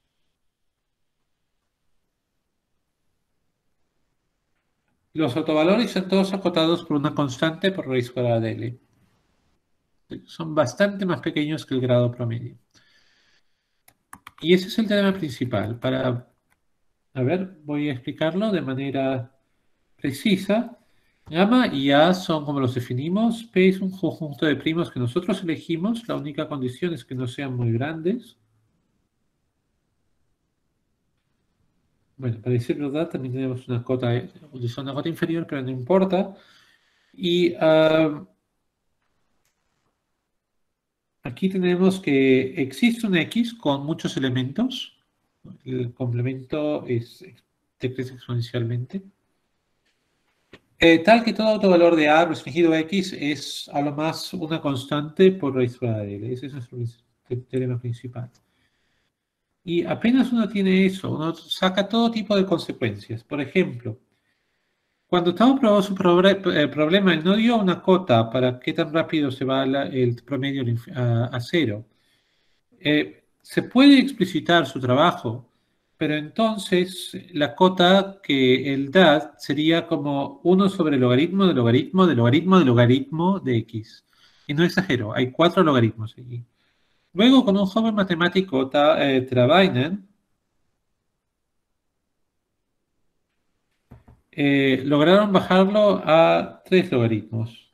los autovalores son todos acotados por una constante por raíz cuadrada de L. Son bastante más pequeños que el grado promedio. Y ese es el tema principal. A ver, voy a explicarlo de manera precisa. Gamma y A son como los definimos. P es un conjunto de primos que nosotros elegimos. La única condición es que no sean muy grandes. Bueno, para decir verdad, también tenemos una cota inferior, pero no importa. Y aquí tenemos que existe un X con muchos elementos. El complemento decrece exponencialmente. Tal que todo autovalor de A restringido a X es a lo más una constante por raíz cuadrada de L. Ese es nuestro teorema principal. Y apenas uno tiene eso, uno saca todo tipo de consecuencias. Por ejemplo, cuando Tao probó su problema, él no dio una cota para qué tan rápido se va el promedio a cero. Se puede explicitar su trabajo, pero entonces la cota que él da sería como 1 sobre el logaritmo de logaritmo de logaritmo de logaritmo de x. Y no exagero, hay 4 logaritmos allí. Luego, con un joven matemático, Travainen, lograron bajarlo a 3 logaritmos.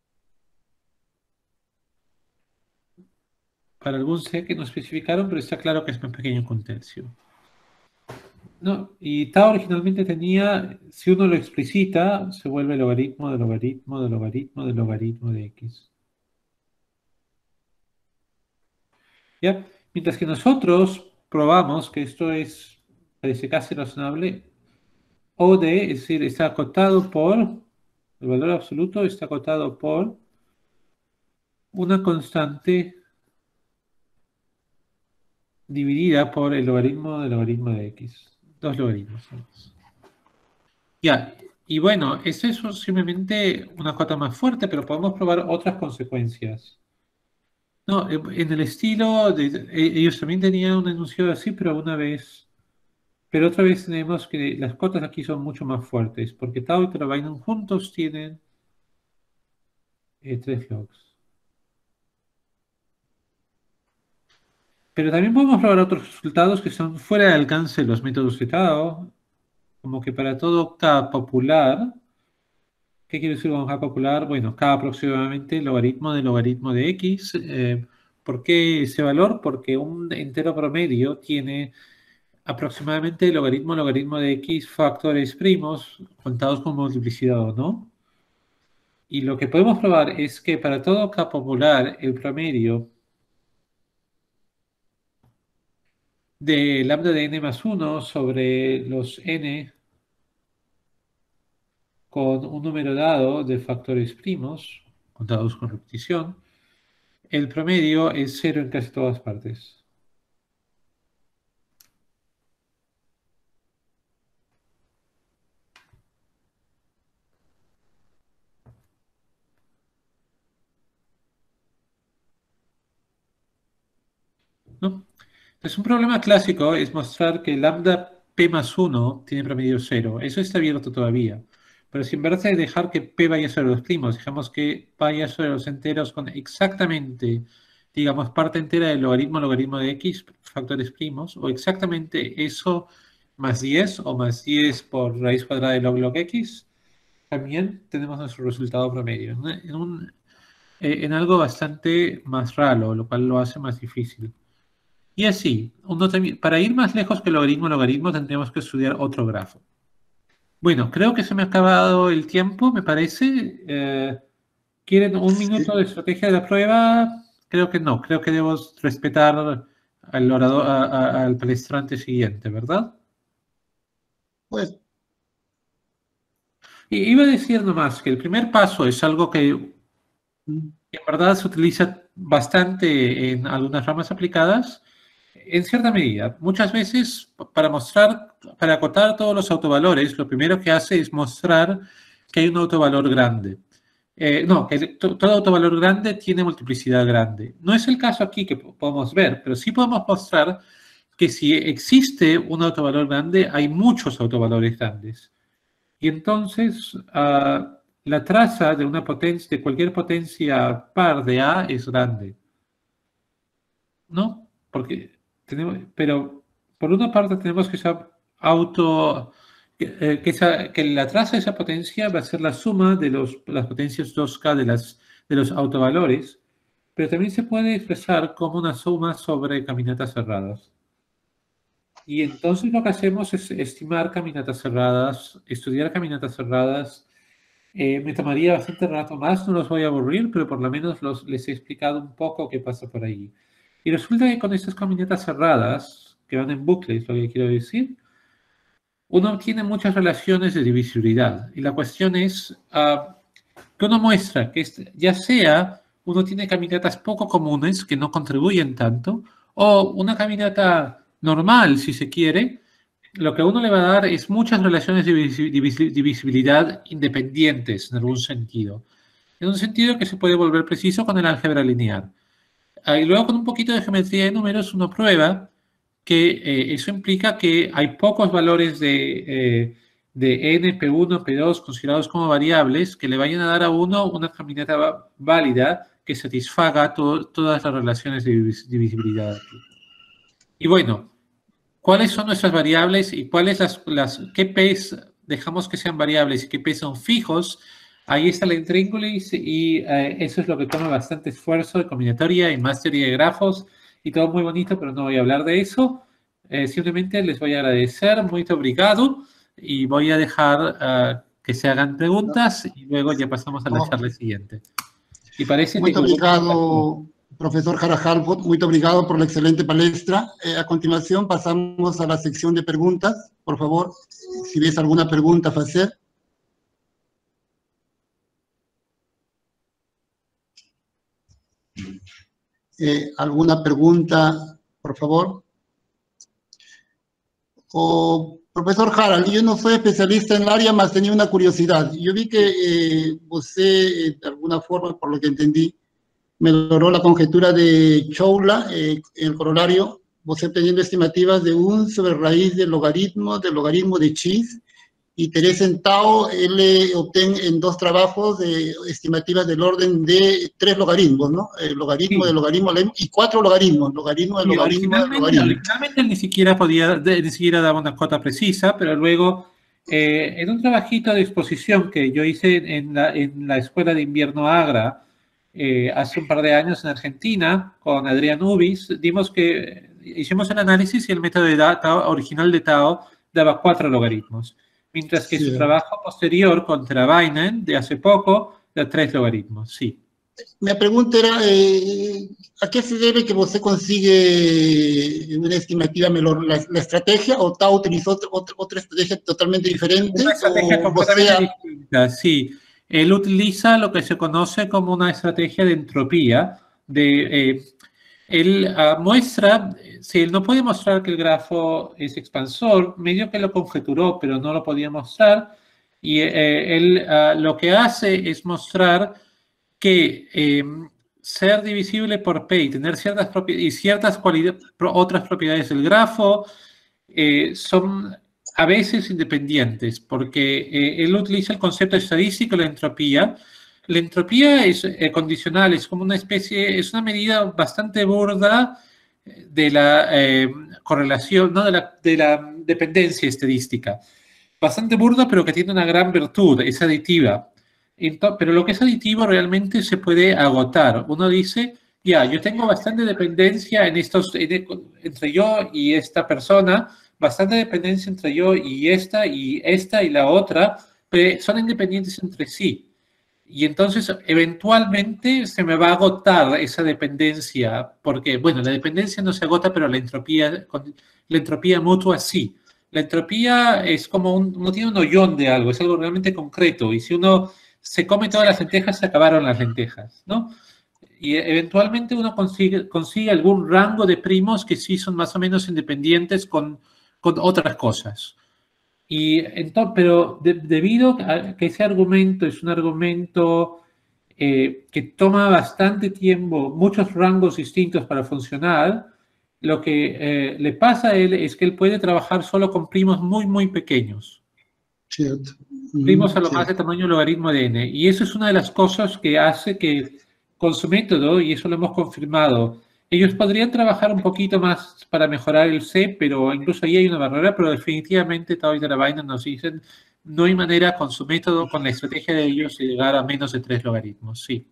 Para algún C que no especificaron, pero está claro que es más pequeño que un tercio. No, y Tao originalmente tenía, si uno lo explicita, se vuelve logaritmo de logaritmo de logaritmo de logaritmo de x. ¿Ya? Mientras que nosotros probamos que esto parece casi razonable, OD, es decir, está acotado por, el valor absoluto está acotado por una constante dividida por el logaritmo de x. 2 logaritmos. Ya, y bueno, eso es simplemente una cota más fuerte, pero podemos probar otras consecuencias. No, en el estilo, ellos también tenían un enunciado así, pero otra vez tenemos que las cotas aquí son mucho más fuertes, porque Tau y Travainen juntos tienen 3 logs. Pero también podemos probar otros resultados que son fuera del alcance de los métodos de Tao, como que para todo K popular. ¿Qué quiere decir con K popular? Bueno, K aproximadamente logaritmo de X. ¿Por qué ese valor? Porque un entero promedio tiene aproximadamente logaritmo de X factores primos contados con multiplicidad o no. Y lo que podemos probar es que para todo K popular, el promedio de lambda de n más 1 sobre los n con un número dado de factores primos, contados con repetición, el promedio es 0 en casi todas partes. ¿No? Entonces, un problema clásico es mostrar que lambda p más 1 tiene promedio 0. Eso está abierto todavía. Pero si en vez de dejar que p vaya sobre los primos, dejamos que vaya sobre los enteros con exactamente, digamos, parte entera del logaritmo de x, factores primos, o exactamente eso más 10 o más 10 por raíz cuadrada de log x, también tenemos nuestro resultado promedio. En algo bastante más raro, lo cual lo hace más difícil. Y así, para ir más lejos que logaritmo, tendríamos que estudiar otro grafo. Bueno, creo que se me ha acabado el tiempo, me parece. ¿Quieren un minuto de estrategia de la prueba? Creo que no, creo que debo respetar al orador, al palestrante siguiente, ¿verdad? Pues, Iba a decir nomás que el primer paso es algo que en verdad se utiliza bastante en algunas ramas aplicadas, en cierta medida. Muchas veces, para acotar todos los autovalores, lo primero que hace es mostrar que hay un autovalor grande. No, que todo autovalor grande tiene multiplicidad grande. No es el caso aquí que podemos ver, pero sí podemos mostrar que si existe un autovalor grande, hay muchos autovalores grandes. Y entonces, la traza de una potencia, de cualquier potencia par de A es grande. ¿No? Pero por una parte tenemos que que la traza de esa potencia va a ser la suma de las potencias 2K de los autovalores, pero también se puede expresar como una suma sobre caminatas cerradas. Y entonces lo que hacemos es estimar caminatas cerradas, estudiar caminatas cerradas. Me tomaría bastante rato más, no los voy a aburrir, pero por lo menos les he explicado un poco qué pasa por ahí. Y resulta que con estas caminatas cerradas, que van en bucle, es lo que quiero decir, uno obtiene muchas relaciones de divisibilidad. Y la cuestión es que uno muestra que ya sea uno tiene caminatas poco comunes que no contribuyen tanto, o una caminata normal, si se quiere, lo que a uno le va a dar es muchas relaciones de divisibilidad independientes en algún sentido. En un sentido que se puede volver preciso con el álgebra lineal. Y luego con un poquito de geometría de números uno prueba que eso implica que hay pocos valores de n, p1, p2 considerados como variables que le vayan a dar a uno una caminata válida que satisfaga todas las relaciones de divisibilidad. Y bueno, ¿cuáles son nuestras variables y qué p's dejamos que sean variables y qué p's son fijos? Ahí está la intríngulis y eso es lo que toma bastante esfuerzo de combinatoria y más teoría de grafos y todo muy bonito, pero no voy a hablar de eso. Simplemente les voy a agradecer, muy obrigado, y voy a dejar que se hagan preguntas y luego ya pasamos a la charla siguiente. Y parece muy obrigado, profesor Jara Halford, muy obrigado por la excelente palestra. A continuación pasamos a la sección de preguntas. Por favor, si ves alguna pregunta a hacer. ¿Alguna pregunta, por favor? Profesor Harald, yo no soy especialista en el área, más tenía una curiosidad. Yo vi que usted, de alguna forma, por lo que entendí, me logró la conjetura de Choula en el corolario, usted obteniendo estimativas de 1 sobre raíz del logaritmo de Chis, y Teresa en Tao, él obtiene en 2 trabajos de estimativas del orden de 3 logaritmos, ¿no? El logaritmo del logaritmo y 4 logaritmos, logaritmo del logaritmo del logaritmo. Originalmente ni siquiera daba una cota precisa, pero luego en un trabajito de exposición que yo hice en la Escuela de Invierno Agra hace un par de años en Argentina con Adrián Ubis, hicimos el análisis y el método original de Tao daba 4 logaritmos. Mientras que su trabajo posterior contra Bainan, de hace poco, da 3 logaritmos, sí. Mi pregunta era, ¿a qué se debe que usted consigue una estimativa mejor? ¿La estrategia o Tao utilizó otra estrategia totalmente diferente? Una estrategia completamente distinta, sí. Él utiliza lo que se conoce como una estrategia de entropía. Él muestra, si él no puede mostrar que el grafo es expansor, medio que lo conjeturó, pero no lo podía mostrar, y él lo que hace es mostrar que ser divisible por P y tener ciertas otras propiedades del grafo son a veces independientes, porque él utiliza el concepto estadístico de la entropía. La entropía es condicional, es como una especie, es una medida bastante burda de la correlación, no, de la dependencia estadística. Bastante burda, pero que tiene una gran virtud, es aditiva. Pero lo que es aditivo realmente se puede agotar. Uno dice, ya, yo tengo bastante dependencia entre yo y esta persona, bastante dependencia entre yo y esta y la otra, pero son independientes entre sí. Y entonces, eventualmente, se me va a agotar esa dependencia, porque, bueno, la dependencia no se agota, pero la entropía mutua sí. La entropía es como uno tiene un hoyón de algo, es algo realmente concreto, y si uno se come todas las lentejas, se acabaron las lentejas, ¿no? Y eventualmente uno consigue algún rango de primos que sí son más o menos independientes con otras cosas. Pero debido a que ese argumento es un argumento que toma bastante tiempo, muchos rangos distintos para funcionar, lo que le pasa a él es que él puede trabajar solo con primos muy, muy pequeños. Cierto. Primos a lo más de tamaño logaritmo de n. Y eso es una de las cosas que hace que con su método, y eso lo hemos confirmado, ellos podrían trabajar un poquito más para mejorar el C, pero incluso ahí hay una barrera, pero definitivamente Tao y Taravainen nos dicen, no hay manera con su método, con la estrategia de ellos, de llegar a menos de 3 logaritmos, sí.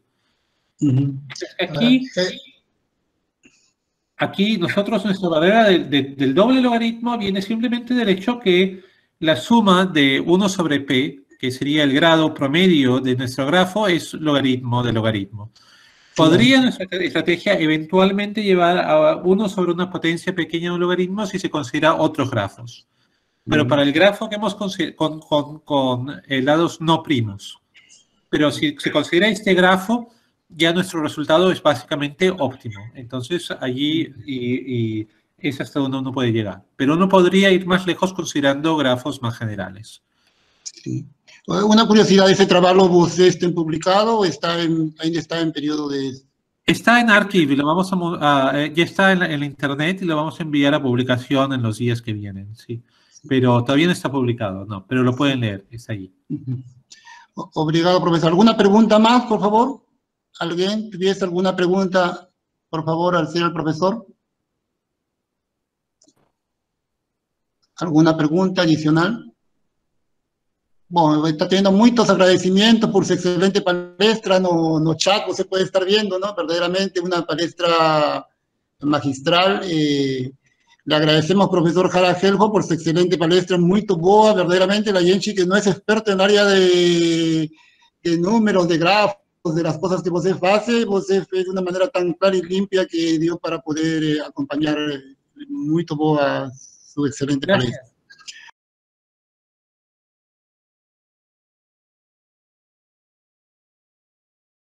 Aquí nosotros, nuestra barrera del doble logaritmo viene simplemente del hecho que la suma de 1 sobre p, que sería el grado promedio de nuestro grafo, es logaritmo de logaritmo. Podría nuestra estrategia eventualmente llevar a 1 sobre una potencia pequeña de un logaritmo si se considera otros grafos. Pero para el grafo que hemos considerado con lados no primos. Pero si se considera este grafo, ya nuestro resultado es básicamente óptimo. Entonces, allí y es hasta donde uno puede llegar. Pero uno podría ir más lejos considerando grafos más generales. Sí. Una curiosidad, ¿ese trabajo está publicado o ainda está en periodo de...? Está en Archive, ya está en la internet y lo vamos a enviar a publicación en los días que vienen, sí. Pero todavía no está publicado, no, pero lo pueden leer, está allí. Obrigado, profesor. ¿Alguna pregunta más, por favor? ¿Alguien tuviese alguna pregunta, por favor, al señor profesor? ¿Alguna pregunta adicional? Bueno, está teniendo muchos agradecimientos por su excelente palestra, no chat, se puede estar viendo, ¿no? Verdaderamente una palestra magistral. Le agradecemos, profesor Jara Heljo, por su excelente palestra, muy boa, verdaderamente, la gente que no es experto en el área de números, de grafos, de las cosas que usted hace de una manera tan clara y limpia que dio para poder acompañar muy boa su excelente palestra.